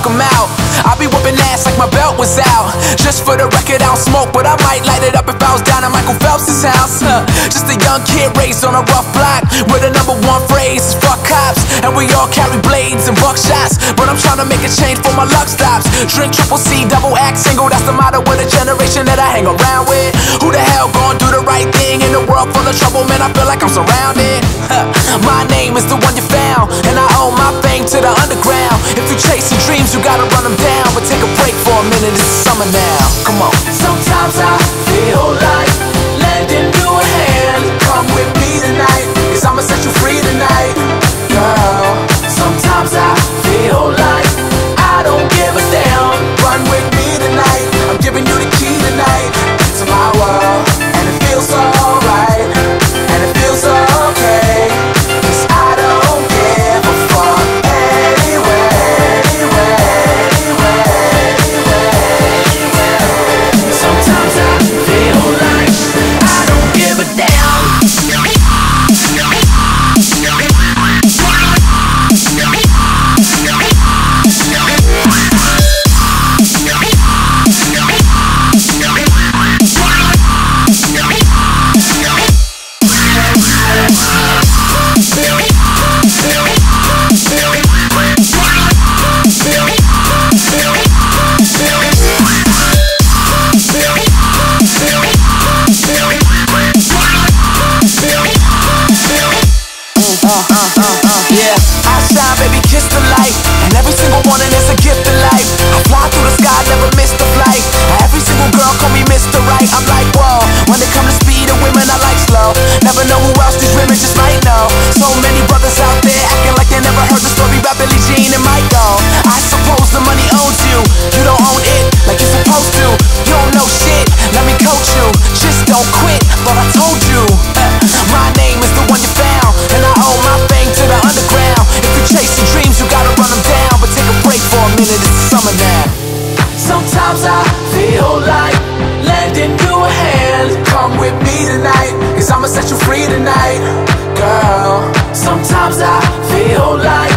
walk 'em out. I'll be whooping ass like my belt was out. Just for the record, I don't smoke, but I might light it up if I was down at Michael Phelps' house. Just a young kid raised on a rough block, where the #1 phrase is fuck cops. And we all carry blades and buckshots, but I'm trying to make a change for my luck stops. Drink triple C, double act single, that's the motto of the generation that I hang around with. Who the hell gon' do the right thing in a world full of trouble, man? I feel like I'm surrounded. My name is the one you found, and I owe my fame to the underground. If you chasing dreams, you gotta run them down. But take a break for a minute, it's summer now. Come on. Sometimes I feel like lending you a hand. Come with me tonight, 'cause I'ma set you free tonight, girl. Sometimes I feel like I don't give a damn. Run with me tonight, I'm giving you the key tonight to my world. And it feels alright, and it feels okay, 'cause I don't give a fuck anyway. Sometimes I feel like I don't give a damn. Yeah, I shine, baby, kiss the light, and every single morning is a gift of life. I fly through the sky, never miss the flight. Every single girl call me Mr. Right. I'm like, whoa, when it comes to speed of women, I like slow. Never know who else these women just might know. So many brothers out there acting like they never heard the story about Billie Jean and Michael. I suppose the money owns you, you don't own it like you're supposed to. You don't know shit, let me coach you. Just don't quit, thought I told you. My name is the one you found, and I owe my fame to the underground. If you're chasing dreams, you gotta run them down. But take a break for a minute, it's summer now. Sometimes I feel like lending you a hand. Come with me tonight, 'cause I'ma set you free tonight, girl. Sometimes I feel like